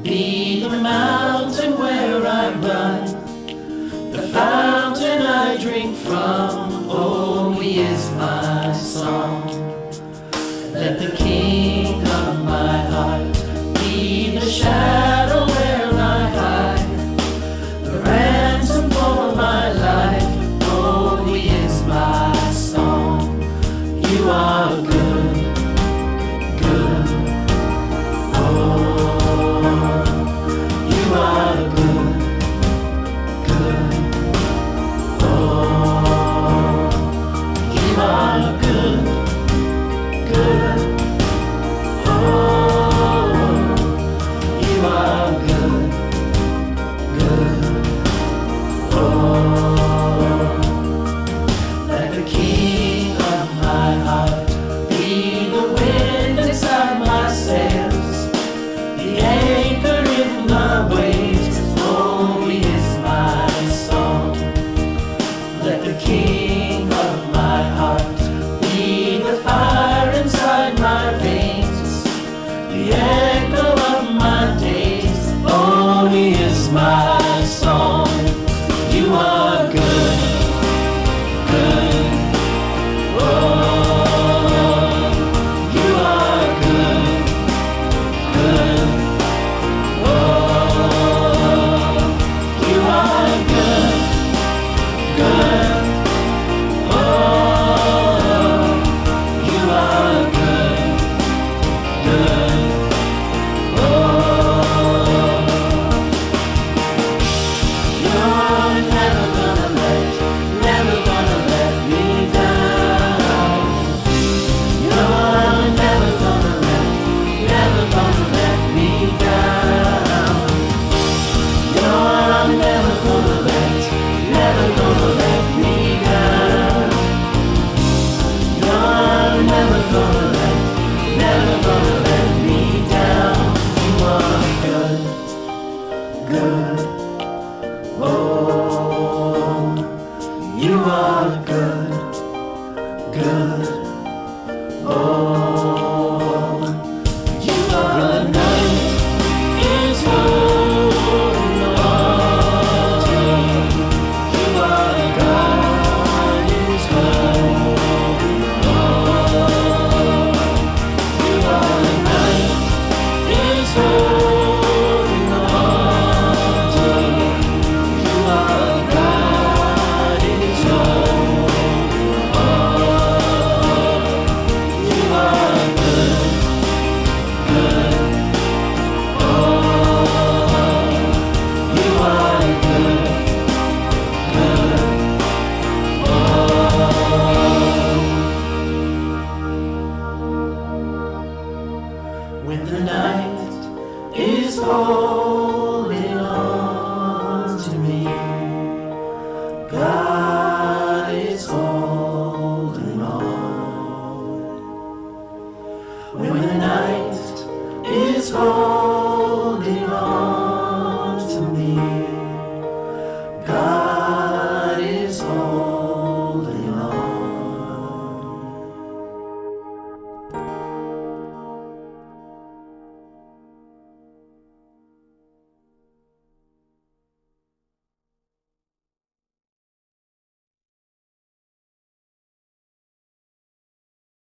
Be the mountain where I run, the fountain I drink from. Oh, He is my song. Let the King of my heart be the shadow where I hide, the ransom for my life. Oh, He is my song. You are good, good. Oh, you are good, good. Oh, you are good, good. Oh, you are good, good. Oh, let the King of my heart be the wind inside my sails, the anchor in my waves. Oh, He is my song. Let the King of my heart be the fire inside my veins, the echo of my days. Oh, He is my song. You are good, good. Oh, you are good, good. Oh, you are good, good. Oh, you are good, good. You're never gonna let me down. You're never gonna let me down. You're never gonna let me down. You're never gonna let me down. You are good, good. Oh, you are good, good. Oh, you are. When the night is holding on to me, you are God is holding on. You are. The night is holding on to me. You are God is holding on. You are good, good. Oh, you are good, good. Oh, when the night is holding on to me, God is holding on. When the night is holding